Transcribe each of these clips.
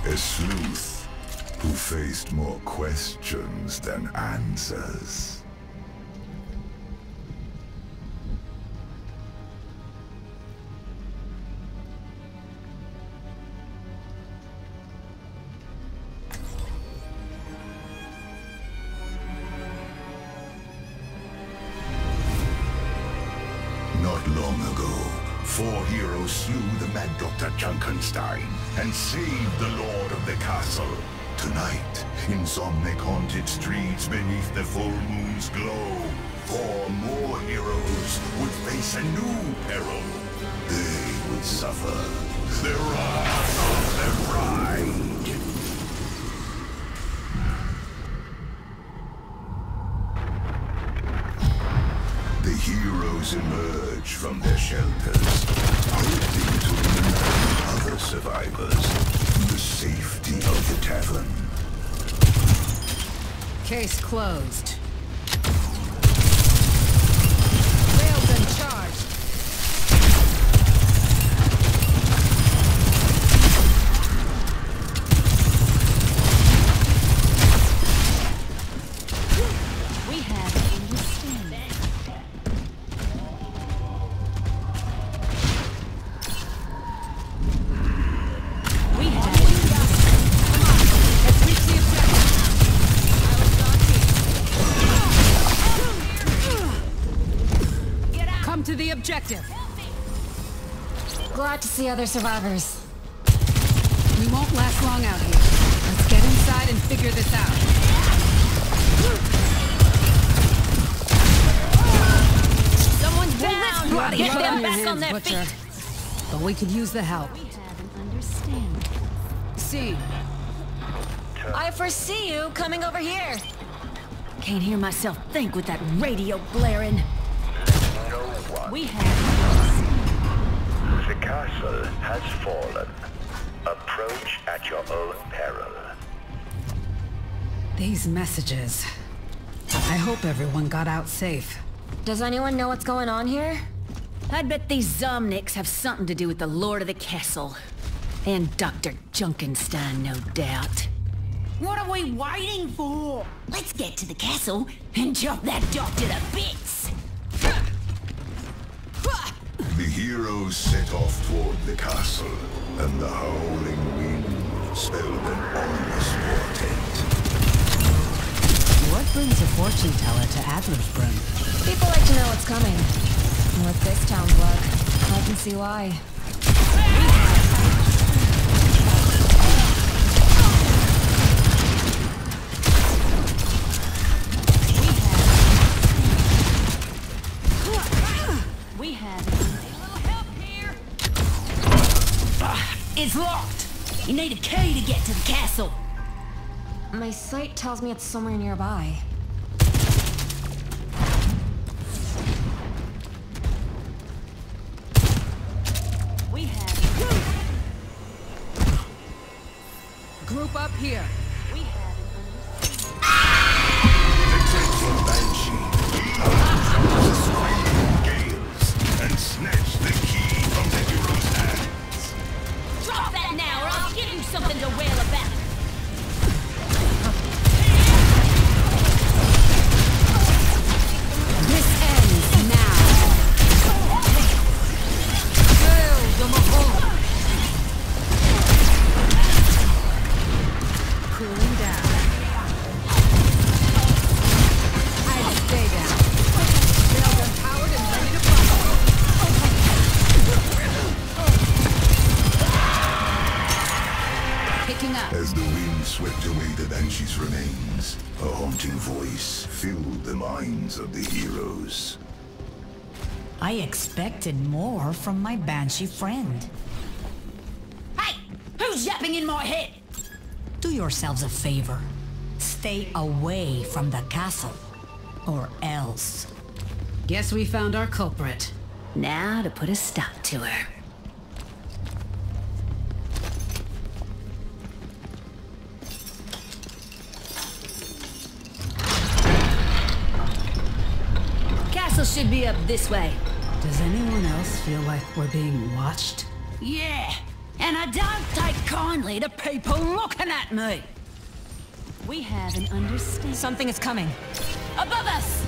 A sleuth who faced more questions than answers. Not long ago, 4 heroes slew the mad Dr. Junkenstein and saved the Lord of the Castle. Tonight, in Somnic-haunted streets beneath the full moon's glow, 4 more heroes would face a new peril. They would suffer the wrath of the bride. The heroes emerge from their shelters, hoping to reunite other survivors in the safety of the tavern. Case closed. Railgun charged. We have an understanding. We have it. Come on, let's reach the objective. Come to the objective. Glad to see other survivors. We won't last long out here. Let's get inside and figure this out. Someone's down! Get them back on their Butcher. feet! But we could use the help. We have an understanding. See, I foresee you coming over here. Can't hear myself think with that radio blaring. We have The castle has fallen. Approach at your own peril. these messages. I hope everyone got out safe. Does anyone know what's going on here? I'd bet these Zomnics have something to do with the Lord of the Castle. And Dr. Junkenstein, no doubt. What are we waiting for? Let's get to the castle and chop that doctor to bits! The heroes set off toward the castle, and the howling wind spelled an ominous portent. What brings a fortune teller to Adlersbrunn? People like to know what's coming. And with this town's luck, I can see why. We have a little help here. It's locked. You need a key to get to the castle. My sight tells me it's somewhere nearby. We have group up here. We have The dreadful banshee comes the screaming gales and snatch the key from the hero's hands. Drop that now, or I'll give you something to wail about. This ends now. Hail the Mahal. Cooling down. I'd stay down. Railgun powered and ready to fire. Picking up. As the wind swept away the banshee's remains, a haunting voice filled the minds of the heroes. I expected more from my banshee friend. Hey! Who's yapping in my head? Do yourselves a favor. Stay away from the castle. Or else. Guess we found our culprit. Now to put a stop to her. Castle should be up this way. Does anyone else feel like we're being watched? Yeah! And I don't take kindly to people looking at me. We have an understanding. Something is coming. Above us!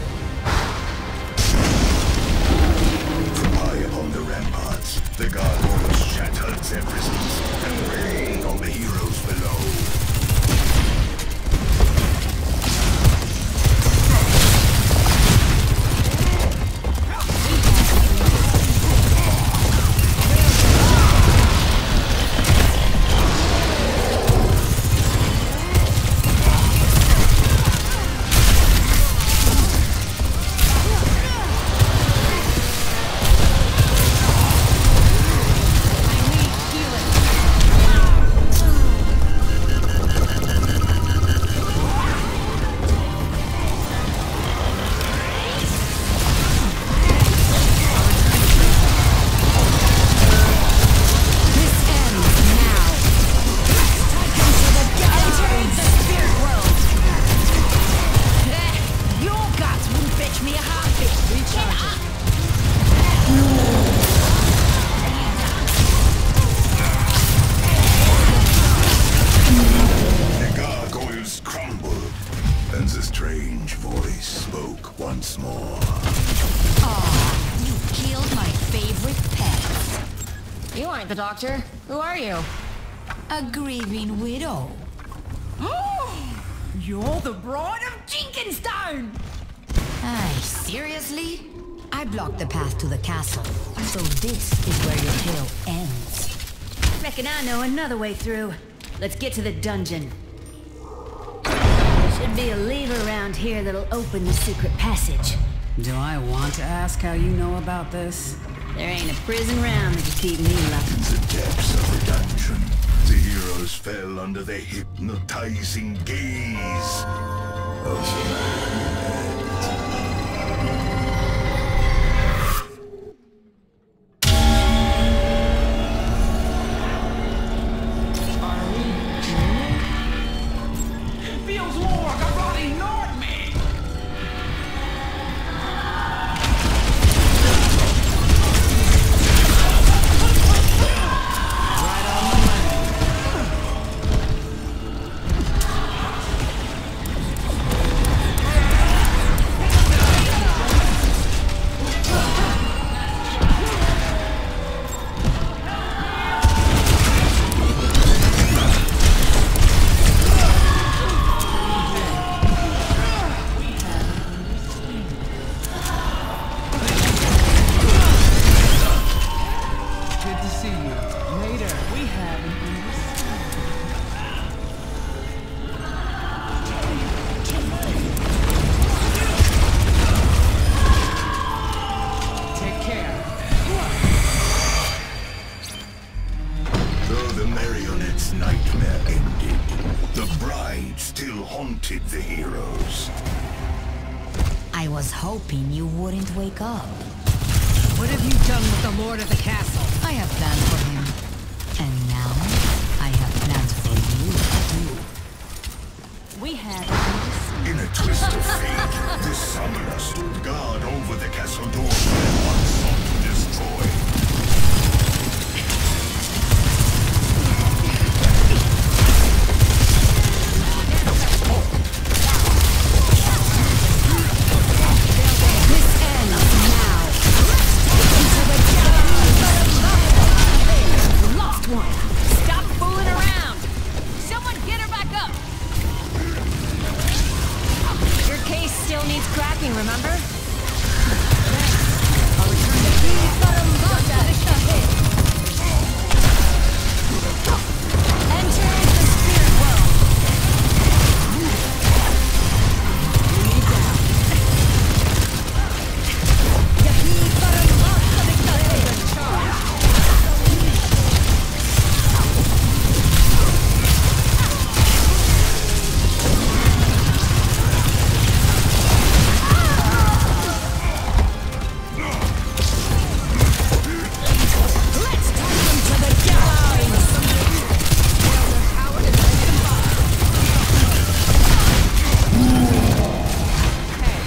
From high upon the ramparts, the gargoyles shattered their prisons and rained on the heroes below. The doctor? Who are you? A grieving widow. You're the bride of Junkenstein! Aye, seriously? I blocked the path to the castle, so this is where your tale ends. Reckon I know another way through. Let's get to the dungeon. Should be a lever around here that'll open the secret passage. Do I want to ask how you know about this? There ain't a prison round that can keep me locked. In the depths of the dungeon, the heroes fell under the hypnotizing gaze of the It feels more like a bloody nightmare! the heroes. I was hoping you wouldn't wake up. What have you done with the Lord of the Castle? I have plans for him. And now, I have plans for you, too. We have... In a twist of fate, the summoner stood guard over the castle door and one sought to destroy.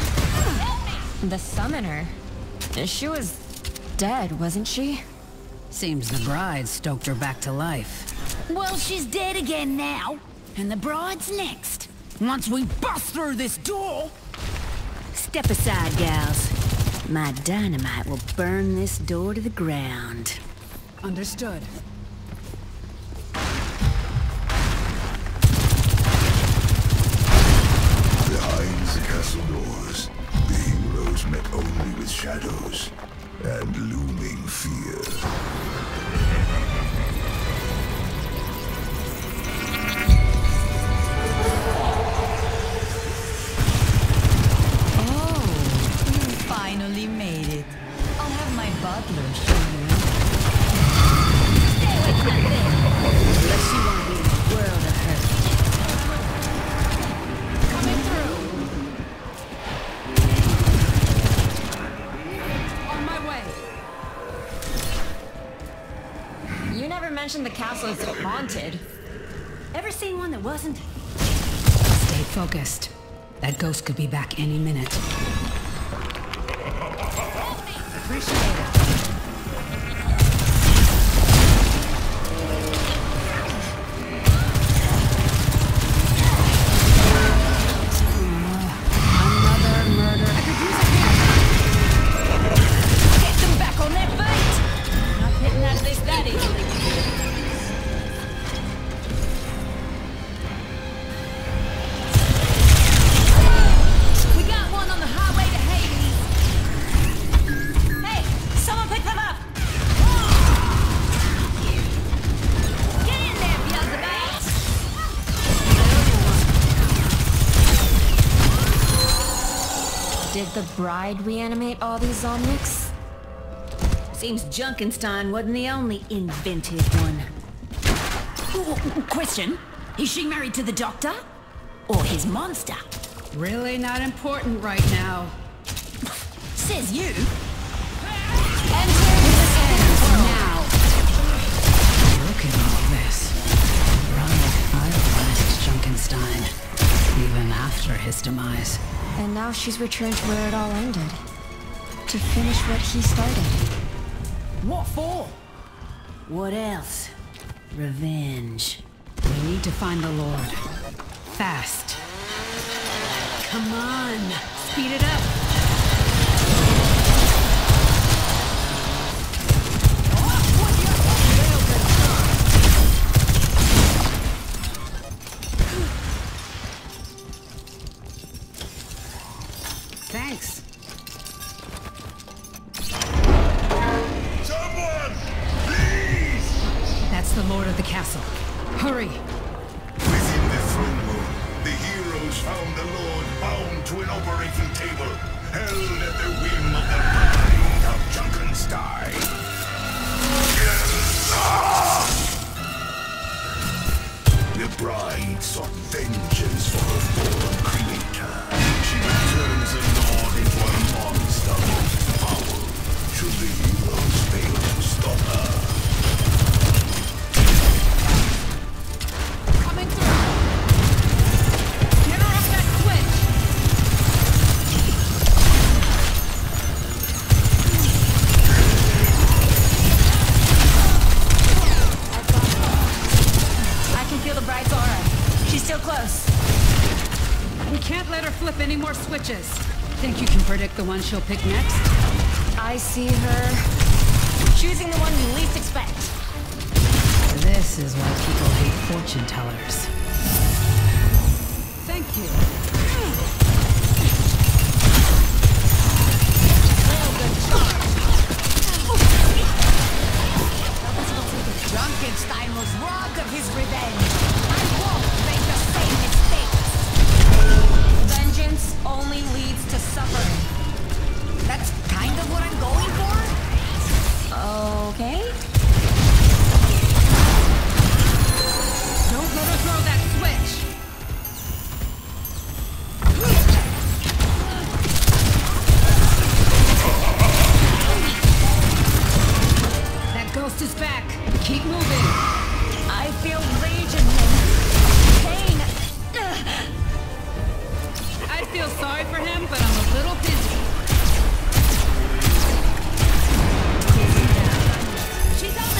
The summoner? She was dead, wasn't she? Seems the bride stoked her back to life. Well, she's dead again now. And the bride's next. Once we bust through this door... Step aside, gals. My dynamite will burn this door to the ground. Understood. Behind the castle doors, the heroes met only with shadows and looming fear. Finally made it. I'll have my butler show you. Stay away from that thing. Unless you want to be in a world of hurt. Coming through. On my way. You never mentioned the castle is haunted. Ever seen one that wasn't? Stay focused. That ghost could be back any minute. Appreciate it. Another murder. I could use a hand. Get them back on their feet. Not getting out of this that easily. We got one on the highway to Hades. Hey, someone pick them up. Get in there, Beelzebub. Did the bride reanimate all these zombies? Seems Junkenstein wasn't the only invented one. Question? Is she married to the doctor? Or his monster? Really not important right now. Says you. Enter the end now. Look at all this. Right, idolized Junkenstein. Even after his demise. And now she's returned to where it all ended. To finish what he started. What for? What else? Revenge. We need to find the Lord. Fast. Come on. Speed it up. Thanks. Someone! Please! That's the Lord of the castle. Hurry. Within the throne room, the heroes found the Lord bound to an operating table, held at the whim of the bride of Junkenstein. The bride sought vengeance for her fallen creator. She returns the Lord into a monster of power, should the heroes fail to stop her. Coming through. Get her off that switch. I can feel the bride's aura. She's still close. We can't let her flip any more switches. Think you can predict the one she'll pick next? I see her choosing the one you least expect. This is why people hate fortune tellers. Thank you. Junkenstein was robbed of his revenge. I won't make the same mistakes. Vengeance only leads to suffering. That's kind of what I'm going for. Okay. Don't let her throw that switch. That ghost is back. Keep moving. I feel rage in him. Pain. I feel sorry for him, but I'm a little busy. She's on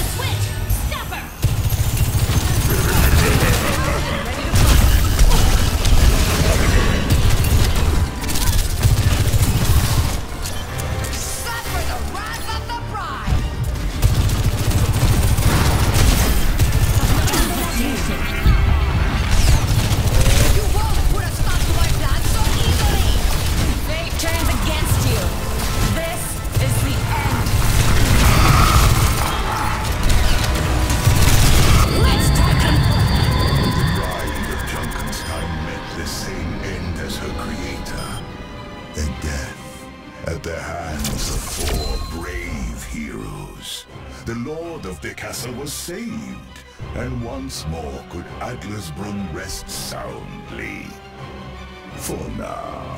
castle was saved, and once more could Adlersbrunn rest soundly. For now.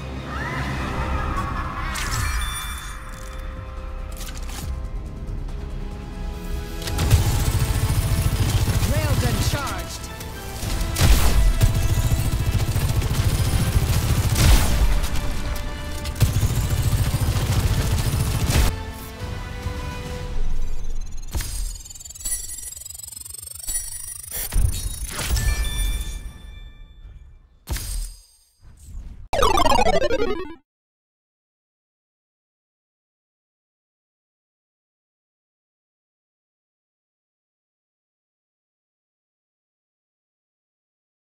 Railgun charged.